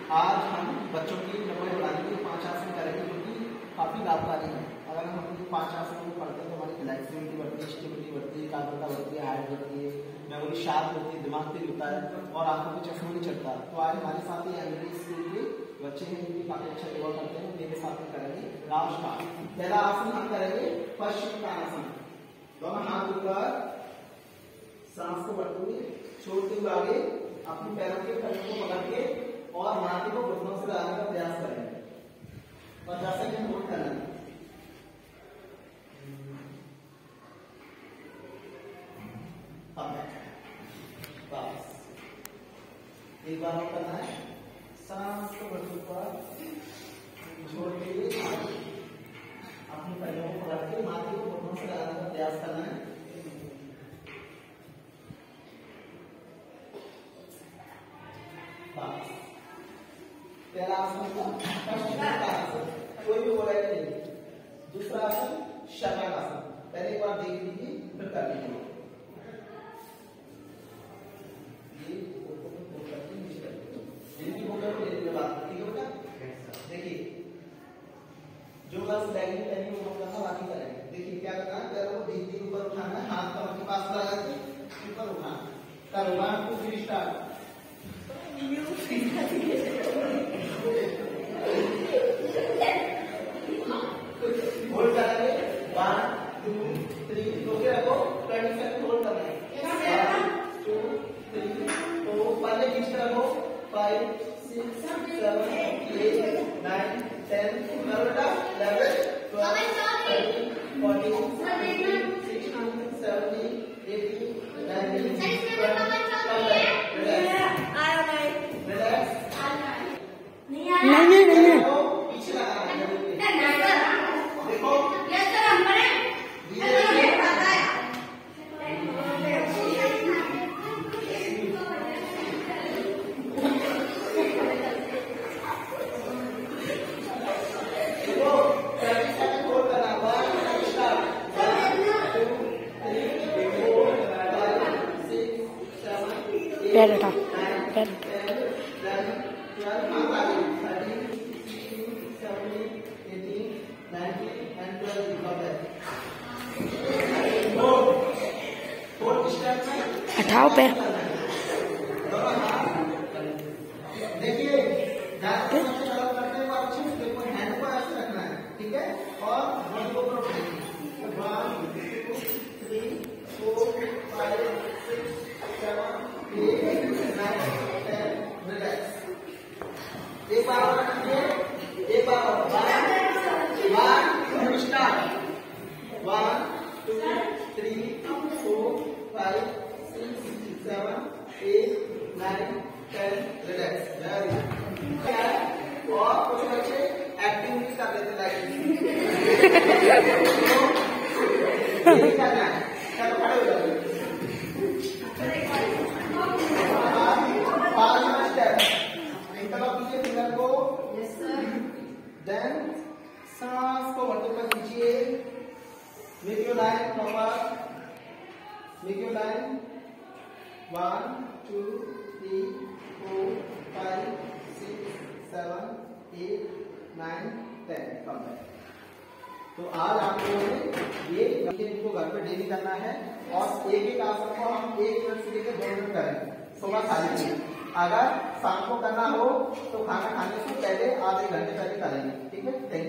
आज हम बच्चों की लंबाई बढ़ाने के लिए 5 आसन करेंगे जो कि काफी लाभकारी है। अगर हम अपने 5 आसन को पढ़ते हैं तो हमारी फ्लेक्सिबिलिटी बढ़ती है, स्टेबिलिटी बढ़ती है, एकाग्रता बढ़ती है, हाइट बढ़ती है, मेमोरी शार्प होती है, दिमाग तेज होता है और आंखों पे चश्मा नहीं चढ़ता। तो आज हमारे साथ ये एमबीबीएस स्कूल के बच्चे हैं जो कि काफी अच्छा योगा करते हैं, मेरे साथ में करेंगे। लास्ट पहला आसन हम करेंगे पश्चिमोत्तानासन। दोनों हाथ ऊपर, सांस को बढ़ते हुए छोड़ते हुए आगे अपने पैरों के तलुओं को पकड़ के और माथे को घुटनों से लगाने का प्रयास करें और 10 सेकंड होल्ड करना है। बस एक बार और करना है। सांस को बढ़ते ऊपर छोड़ते हुए अपने पैरों को पकड़ के माथे को घुटनों से लगाने का प्रयास करना है। पहला आसन पश्चिमोत्तानासन, कोई भी बोला नहीं। दूसरा आसन शवानासन, पहले एक बार देख लीजिए फिर कर लीजिए। देखिए जो बस बैगिंग पहनी वो हम करना बाकी करेंगे। देखिए क्या करना है, पैरों को धीरे ऊपर उठाना है, हाथ कमर के पास लगा के ऊपर उठाना। करो 1 2 3 स्टार्ट। होल्ड करेंगे 1 2 3 रोके रखो 20 सेकंड होल्ड करना है। 1 2 3 तो पहले खींच कर रखो 5 6 7 8 9 10 11 12 13 14 15 16 17 18 19 20 नहीं पीछे लगा देखो पैर उठा पैर हटाओ पैर। देखिए हैंड को ऐसे रखना है, ठीक है, और बॉडी को ऊपर उठाएंगे। 1 2 3 4 5 6 7 8 9 10 रिलैक्स। एक बार और रखिए, एक बार और 1 स्टार्ट 1 2 3 4 5 6 7 8 9 10 रिलैक्स। Very good. और कुछ बच्चे एक्टिंग भी कर लेते लाइक यही करना है। चलो खड़े हो जाओ। 5 स्टेप इंटरलॉक कीजिए फिंगर को, देन सांस को वर्टिकल खींचिए, make your line proper, make your line 1 2 3 4 5 6 7 8 9 10 कम है। तो आज आप लोगों ने ये इनको घर पे डेली करना है और एक एक आसन को हम 1 मिनट से लेकर 2 मिनट करेंगे सुबह खाली में। अगर शाम को करना हो तो खाना खाने से पहले आधे घंटे पहले करेंगे, ठीक है। Thank you.